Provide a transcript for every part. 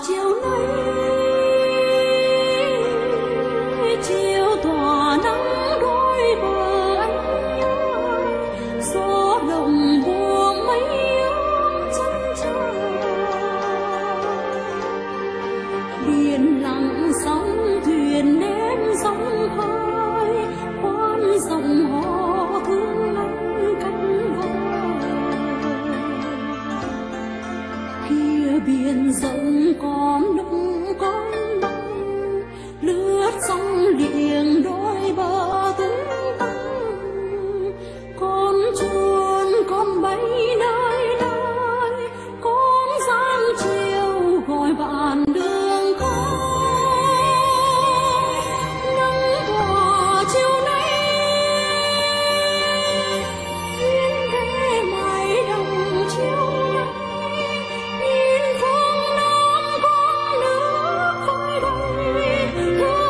chiều nay chiều tỏa nắng đôi bờ anh ơi, gió đồng buông mấy áng chân trời, biển lặng sóng thuyền nén sóng khơi, khoan dòng hò thương anh cánh vời. Kia biển rộng còn lúc con băng lướt sóng liền đôi bờ tung tăng, con chuồn con bay nơi nơi, con giang chiều gọi bạn đường khơi. Nắng tỏa chiều nay yên thế mãi đồng chiều nay, nhìn phương Nam con nước khói đầy thương nhớ.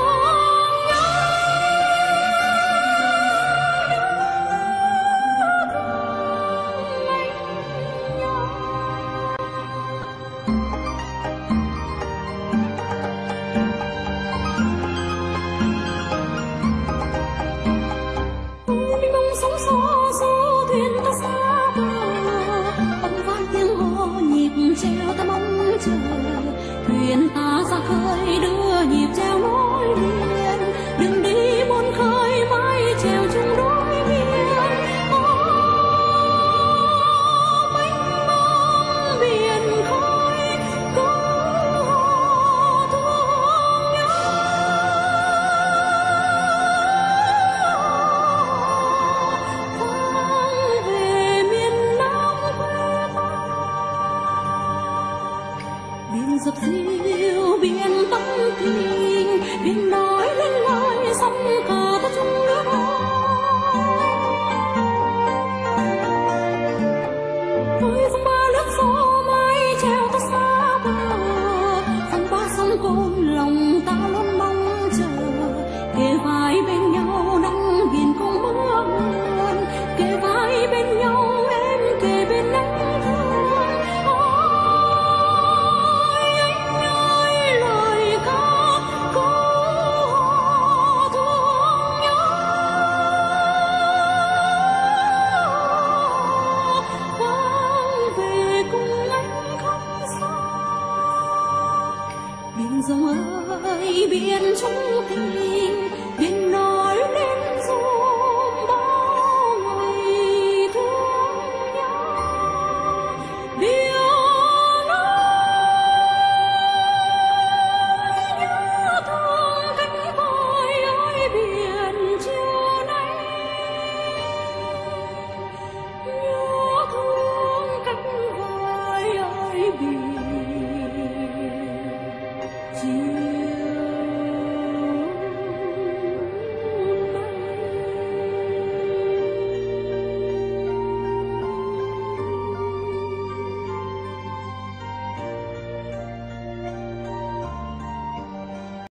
Mênh mông sóng xô xô thuyền ta xa bờ, âm vang tiếng hò nhịp treo ta mong chờ, thuyền ta ra khơi đưa nhịp treo nối liền, đừng đi muôn khơi mãi treo chung đôi biên. Mênh mông biển khơi câu hò thương nhớ, vang về miền Nam quê ta. Biển dập dìu biển tâm tình, biển nói lên lời sóng cờ ta chung nước đôi phong ba nước gió mãi treo ta xa bờ, phong ba sóng cồn lòng ta luôn mong chờ, kề vai bên nhau nắng biển cùng mưa buồn, kề vai bên nhau em kề bên nắng thương. Ôi anh ơi lời ca câu hò thương nhớ, vang về cùng anh không xa. Biển rộng ơi biển chung tình,